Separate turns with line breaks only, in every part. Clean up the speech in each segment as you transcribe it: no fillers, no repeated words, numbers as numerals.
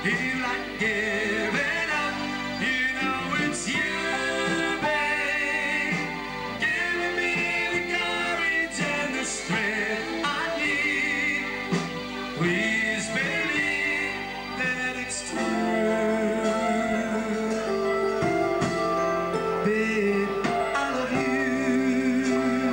feel like giving up. You know it's you, babe, giving me the courage and the strength I need. Please believe that it's true, babe. I love you.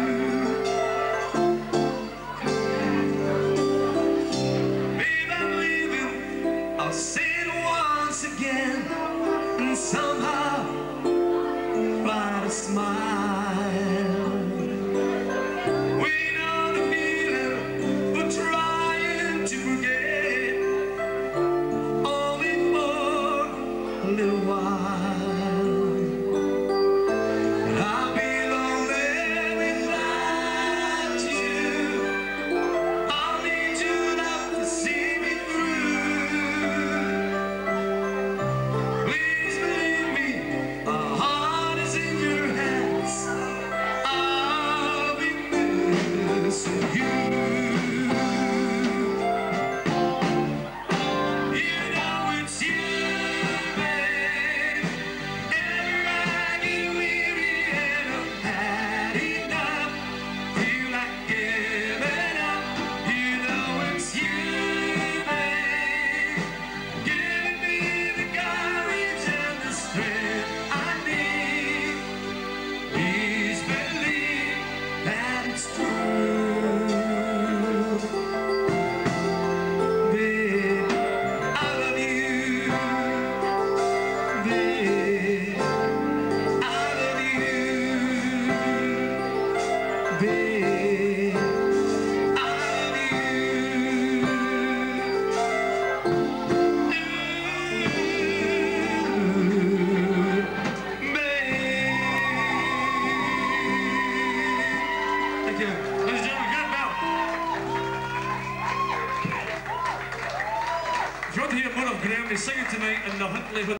Babe, I'm leaving. I'll say it once again, and somehow find a smile. We know the feeling, we're trying to forget, only for a little while. But I'll be lonely without you. I'll need your love to see me through. Please believe me, our heart is in your hands. I'll be missing you. You know it's you, babe. Ever I get weary and I've had enough, feel like giving up. You know it's you, babe, giving me the courage and the strength I need. Please believe that it's true, babe. I love you, babe. I love you, babe. I love you, babe. Thank you. Ladies and gentlemen, good ballad. If you want to hear more of Graham, sing it tonight in the Huntley